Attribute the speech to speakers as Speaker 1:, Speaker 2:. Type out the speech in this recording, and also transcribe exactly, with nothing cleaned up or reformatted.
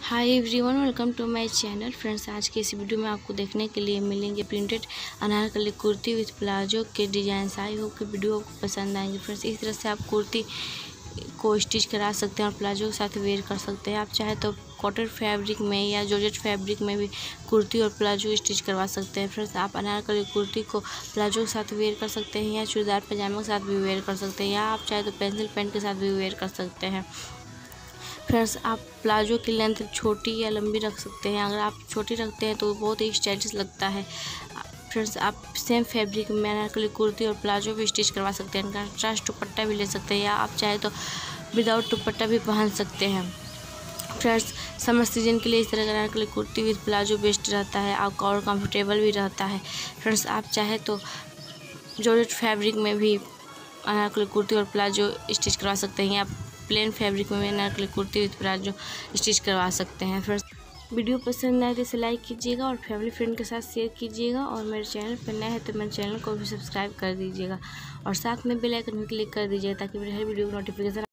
Speaker 1: Hi everyone, welcome to my channel. Friends, आज की इस वीडियो में आपको देखने के लिए मिलेंगे printed anarkali kurti with palazzo के डिजाइन। आई होप कि वीडियो आपको पसंद आएंगे। फ्रेंड्स, इस तरह से आप कुर्ती को स्टिच करा सकते हैं और प्लाजो के साथ वेयर कर सकते हैं। आप चाहे तो कॉटन फैब्रिक में या जॉर्जेट फैब्रिक में भी कुर्ती और प्लाजो स्टिच करवा सकते हैं। फ्रेंड्स, आप अनारकली कुर्ती को प्लाजो के साथ वेयर कर सकते हैं या चूड़ीदार पजामा के साथ भी वेयर कर सकते हैं, या आप चाहे तो पेंसिल पैंट के साथ भी वेयर कर सकते हैं। फ्रेंड्स, आप प्लाजो की लेंथ छोटी या लंबी रख सकते हैं। अगर आप छोटी रखते हैं तो बहुत ही स्टाइलिश लगता है। फ्रेंड्स, आप सेम फैब्रिक में अनारकली कुर्ती और प्लाजो भी स्टिच करवा सकते हैं। कंट्रास्ट दुपट्टा भी ले सकते हैं, या आप चाहे तो विदाउट दुपट्टा भी पहन सकते हैं। फ्रेंड्स, समर सीजन के लिए इस तरह का anarkali kurti with palazzo best रहता है आपका और कंफर्टेबल भी रहता है। फ्रेंड्स, आप चाहे तो जॉर्जेट फैब्रिक में भी अनारकली कुर्ती और प्लाजो स्टिच करवा सकते हैं, या प्लेन फैब्रिक में anarkali kurti with palazzo stitch करवा सकते हैं। फ्रेंड्स, वीडियो पसंद आए तो इसे लाइक कीजिएगा और फैमिली फ्रेंड के साथ शेयर कीजिएगा, और मेरे चैनल पर नया है तो मेरे चैनल को भी सब्सक्राइब कर दीजिएगा और साथ में बेल आइकन भी क्लिक कर दीजिएगा ताकि मेरे हर वीडियो की नोटिफिकेशन